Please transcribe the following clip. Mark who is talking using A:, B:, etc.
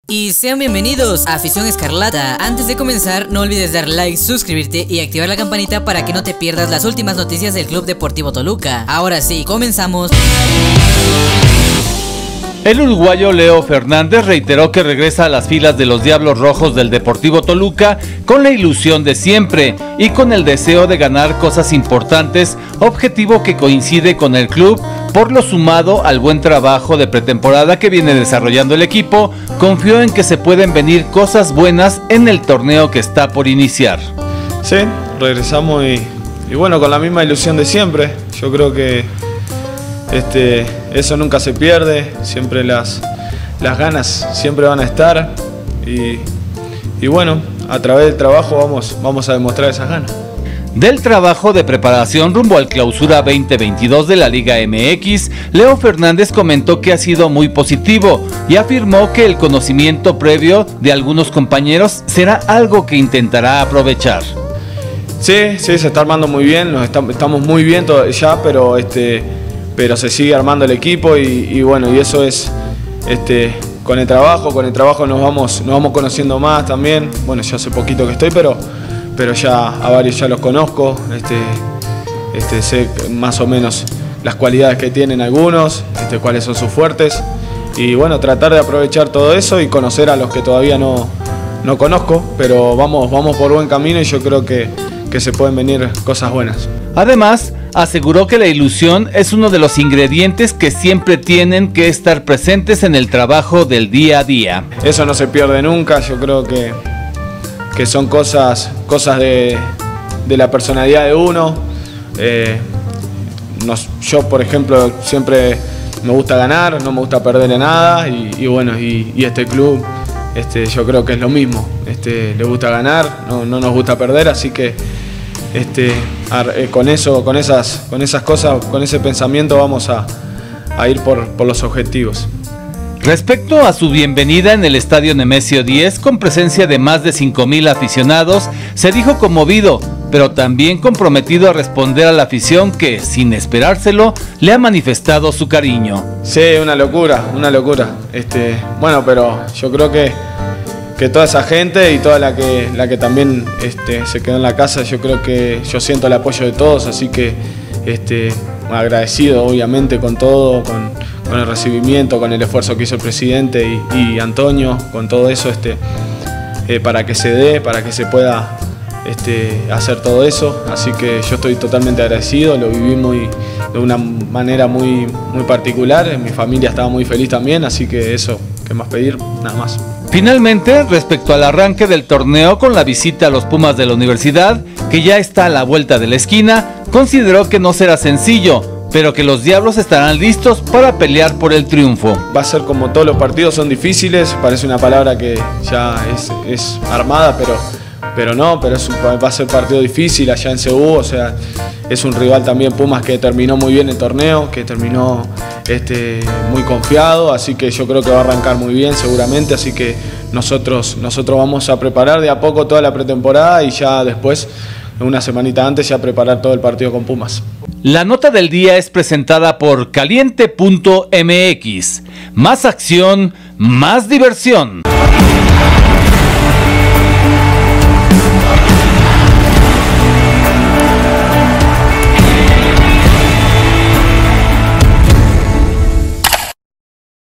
A: Y sean bienvenidos a Afición Escarlata. Antes de comenzar, no olvides dar like, suscribirte y activar la campanita para que no te pierdas las últimas noticias del Club Deportivo Toluca. Ahora sí, comenzamos.
B: El uruguayo Leo Fernández reiteró que regresa a las filas de los Diablos Rojos del Deportivo Toluca con la ilusión de siempre y con el deseo de ganar cosas importantes, objetivo que coincide con el club por lo sumado al buen trabajo de pretemporada que viene desarrollando el equipo. Confió en que se pueden venir cosas buenas en el torneo que está por iniciar.
C: Sí, regresamos y bueno, con la misma ilusión de siempre. Yo creo que eso nunca se pierde, siempre las ganas siempre van a estar y bueno, a través del trabajo vamos a demostrar esas ganas.
B: Del trabajo de preparación rumbo al Clausura 2022 de la Liga MX, Leo Fernández comentó que ha sido muy positivo y afirmó que el conocimiento previo de algunos compañeros será algo que intentará aprovechar.
C: Sí, se está armando muy bien, estamos muy bien ya, pero se sigue armando el equipo y bueno, y eso es con el trabajo nos vamos conociendo más también. Bueno, yo hace poquito que estoy, pero ya a varios ya los conozco, sé más o menos las cualidades que tienen algunos, cuáles son sus fuertes y bueno, tratar de aprovechar todo eso y conocer a los que todavía no conozco, pero vamos por buen camino y yo creo que se pueden venir cosas buenas.
B: Además, aseguró que la ilusión es uno de los ingredientes que siempre tienen que estar presentes en el trabajo del día a día.
C: Eso no se pierde nunca, yo creo que son cosas de la personalidad de uno. Yo, por ejemplo, siempre me gusta ganar, no me gusta perder en nada y bueno, y este club yo creo que es lo mismo. Le gusta ganar, no nos gusta perder, así que con esas cosas, con ese pensamiento vamos a ir por los objetivos.
B: Respecto a su bienvenida en el Estadio Nemesio 10 con presencia de más de 5,000 aficionados, se dijo conmovido, pero también comprometido a responder a la afición que, sin esperárselo, le ha manifestado su cariño.
C: Sí, una locura. Bueno, pero yo creo que toda esa gente y toda la que también se quedó en la casa, yo creo que yo siento el apoyo de todos, así que agradecido obviamente con todo, con el recibimiento, con el esfuerzo que hizo el presidente y Antonio, con todo eso para que se dé, para que se pueda hacer todo eso, así que yo estoy totalmente agradecido, lo viví de una manera muy particular, mi familia estaba muy feliz también, así que eso, ¿qué más pedir? Nada más.
B: Finalmente, respecto al arranque del torneo con la visita a los Pumas de la Universidad, que ya está a la vuelta de la esquina, consideró que no será sencillo, pero que los Diablos estarán listos para pelear por el triunfo.
C: Va a ser como todos los partidos, son difíciles, parece una palabra que ya es armada, pero no, va a ser partido difícil allá en Cebu, o sea, es un rival también Pumas que terminó muy bien el torneo, que terminó muy confiado, así que yo creo que va a arrancar muy bien seguramente, así que nosotros vamos a preparar de a poco toda la pretemporada y ya después, una semanita antes, ya preparar todo el partido con Pumas.
B: La nota del día es presentada por Caliente.mx. Más acción, más diversión.